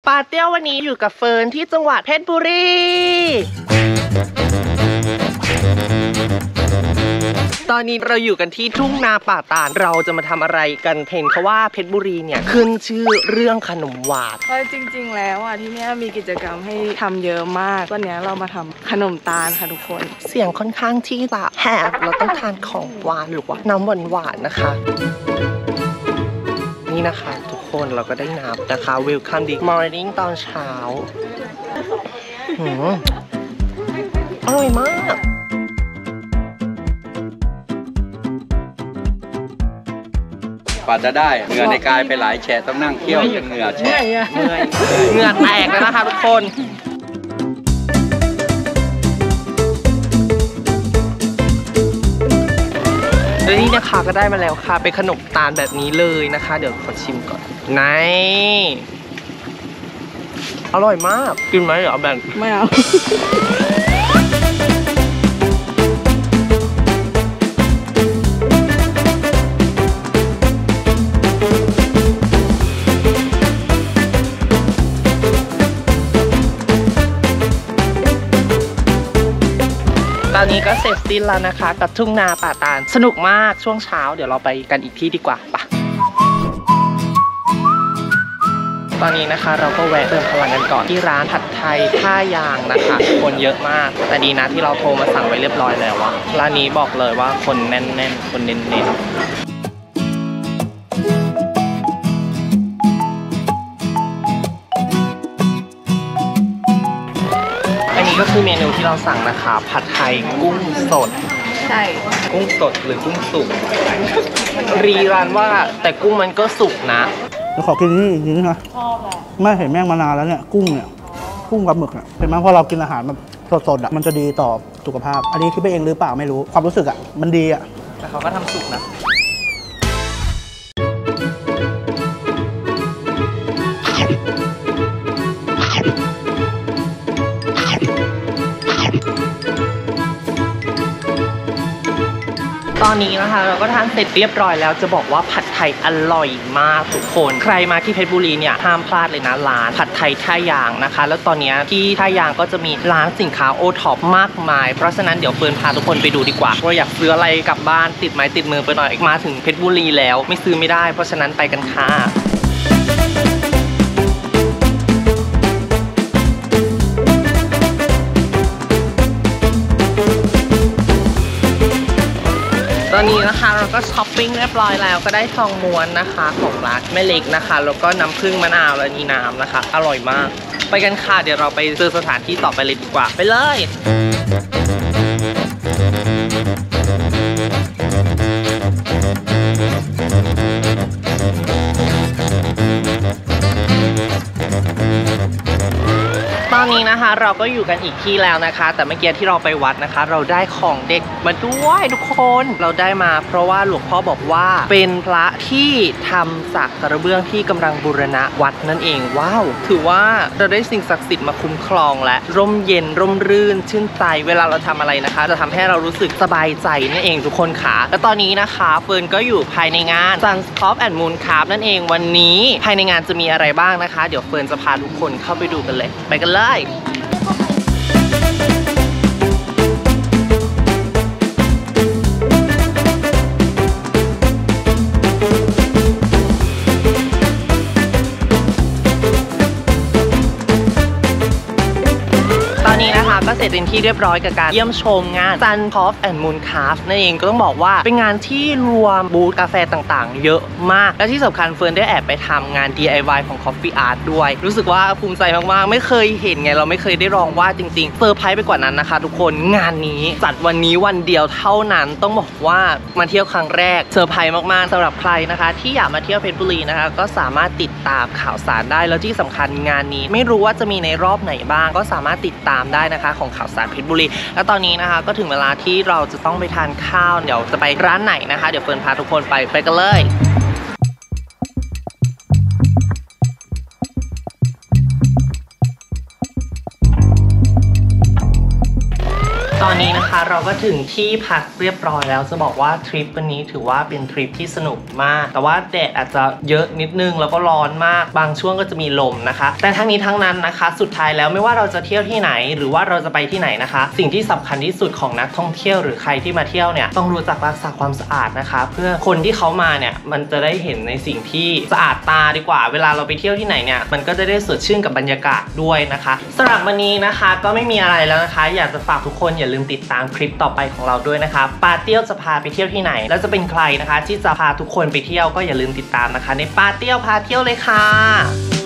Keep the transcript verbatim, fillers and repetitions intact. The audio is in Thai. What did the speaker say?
ปาเตี้ยววันนี้อยู่กับเฟิร์นที่จังหวัดเพชรบุรีตอนนี้เราอยู่กันที่ทุ่งนาป่าตาดเราจะมาทำอะไรกันเห็นเขาว่าเพชรบุรีเนี่ยขึ้นชื่อเรื่องขนมหวานเพราะจริงๆแล้วอ่ะที่นี่มีกิจกรรมให้ทำเยอะมากวันนี้เรามาทำขนมตาลค่ะทุกคนเสียงค่อนข้างที่จะแหบเราต้องทานของหวานหรือว่าน้ำหวานหวานนะคะนี่นะคะทุกคนเราก็ได้น้ำนะคะ Welcome the morning ตอนเช้าอร่อยมากกว่าจะได้เหงื่อในกายไปหลายแฉะต้องนั่งเคี่ยวจนเหงื่อแฉะเมื่อยเหงื่อแตกแล้วนะคะทุกคนแล้วนี่นะคะก็ได้มาแล้วค่ะเป็นขนมตาลแบบนี้เลยนะคะเดี๋ยวขอชิมก่อนนี่อร่อยมากกินไหมเดี๋ยวเอาแบ่งไม่เอาตอนนี้ก็เสร็จสิ้นแล้วนะคะกับทุ่งนาป่าตาลสนุกมากช่วงเช้าเดี๋ยวเราไปกันอีกที่ดีกว่าปะตอนนี้นะคะเราก็แวะเติมพลังกันก่อนที่ร้านผัดไทยท่ายางนะคะคนเยอะมากแต่ดีนะที่เราโทรมาสั่งไว้เรียบร้อยแล้วอะร้านนี้บอกเลยว่าคนแน่นๆคนเน้นๆก็คือเมนูที่เราสั่งนะคะผัดไทยกุ้งสดใช่กุ้งสดหรือกุ้งสุกรีรันว่าแต่กุ้งมันก็สุกนะเราขอกินนี่อีกนิดนะชอบแหละไม่เห็นแม่งมานานแล้วเนี่ยกุ้งเนี่ยกุ้งกับหมึกเนี่ยเห็นไหมพอเรากินอาหารแบบสดๆอ่ะมันจะดีต่อสุขภาพอันนี้คิดไปเองหรือเปล่าไม่รู้ความรู้สึกอ่ะมันดีอ่ะแต่เขาก็ทำสุกนะตอนนี้นะคะเราก็ทานเสร็จเรียบร้อยแล้วจะบอกว่าผัดไทยอร่อยมากทุกคนใครมาที่เพชรบุรีเนี่ยห้ามพลาดเลยนะร้านผัดไทยท่ายางนะคะแล้วตอนนี้ที่ท่ายางก็จะมีร้านสินค้าโอท็อปมากมายเพราะฉะนั้นเดี๋ยวเฟิร์นพาทุกคนไปดูดีกว่าว่าอยากซื้ออะไรกลับบ้านติดไม้ติดมือไปหน่อยมาถึงเพชรบุรีแล้วไม่ซื้อไม่ได้เพราะฉะนั้นไปกันค่ะตอนนี้นะคะเราก็ช้อปปิ้งเรียบร้อยแล้วก็ได้ทองม้วนนะคะของร้านแม่เล็กนะคะแล้วก็น้ำผึ้งมะนาวและนี่น้ำนะคะอร่อยมากไปกันค่ะเดี๋ยวเราไปเจอสถานที่ต่อไปเลยดีกว่าไปเลยตอนนี้นะคะเราก็อยู่กันอีกที่แล้วนะคะแต่เมื่อกี้ที่เราไปวัดนะคะเราได้ของเด็กมาด้วยทุกคนเราได้มาเพราะว่าหลวงพ่อบอกว่าเป็นพระที่ทำจากกระเบื้องที่กำลังบูรณะวัดนั่นเองว้าวถือว่าเราได้สิ่งศักดิ์สิทธิ์มาคุ้มครองและร่มเย็นร่มรื่นชื่นใจเวลาเราทำอะไรนะคะจะทำให้เรารู้สึกสบายใจนั่นเองทุกคนค่ะและตอนนี้นะคะเฟิร์นก็อยู่ภายในงาน Sun Pop and Moon Craft นั่นเองวันนี้ภายในงานจะมีอะไรบ้างนะคะเดี๋ยวเฟิร์นจะพาทุกคนเข้าไปดูกันเลยไปกันเลยก็เสร็จเป็นที่เรียบร้อยกับการเยี่ยมชมงาน Sun Pop and Moon Craft นั่นเองก็ต้องบอกว่าเป็นงานที่รวมบูธกาแฟต่างๆเยอะมากและที่สำคัญเฟิร์นได้แอบไปทำงาน ดี ไอ วาย ของ Coffee Art ด้วยรู้สึกว่าภูมิใจมากๆไม่เคยเห็นไงเราไม่เคยได้ลองวาดจริงๆเซอร์ไพรส์ไปกว่านั้นนะคะทุกคนงานนี้จัดวันนี้วันเดียวเท่านั้นต้องบอกว่ามาเที่ยวครั้งแรกเซอร์ไพรส์มากๆสำหรับใครนะคะที่อยากมาเที่ยวเพชรบุรีนะคะก็สามารถติดตามข่าวสารได้แล้วที่สำคัญงานนี้ไม่รู้ว่าจะมีในรอบไหนบ้างก็สามารถติดตามได้นะคะของข่าวสารเพชรบุรีแล้วตอนนี้นะคะก็ถึงเวลาที่เราจะต้องไปทานข้าวเดี๋ยวจะไปร้านไหนนะคะเดี๋ยวเฟิร์นพาทุกคนไปไปกันเลยตอนนี้นะคะเราก็ถึงที่พักเรียบร้อยแล้วจะบอกว่าทริปวันนี้ถือว่าเป็นทริปที่สนุกมากแต่ว่าแดดอาจจะเยอะนิดนึงแล้วก็ร้อนมากบางช่วงก็จะมีลมนะคะแต่ทั้งนี้ทั้งนั้นนะคะสุดท้ายแล้วไม่ว่าเราจะเที่ยวที่ไหนหรือว่าเราจะไปที่ไหนนะคะสิ่งที่สำคัญที่สุดของนักท่องเที่ยวหรือใครที่มาเที่ยวเนี่ยต้องรู้จักรักษาความสะอาดนะคะเพื่อคนที่เขามาเนี่ยมันจะได้เห็นในสิ่งที่สะอาดตาดีกว่าเวลาเราไปเที่ยวที่ไหนเนี่ยมันก็จะได้สดชื่นกับบรรยากาศด้วยนะคะสำหรับวันนี้นะคะก็ไม่มีอะไรแล้วนะคะอยากจะฝากทุกคนอย่าลืมติดตามคลิปต่อไปของเราด้วยนะคะปาเตี้ยวจะพาไปเที่ยวที่ไหนแล้วจะเป็นใครนะคะที่จะพาทุกคนไปเที่ยวก็อย่าลืมติดตามนะคะในปาเตี้ยวพาเที่ยวเลยค่ะ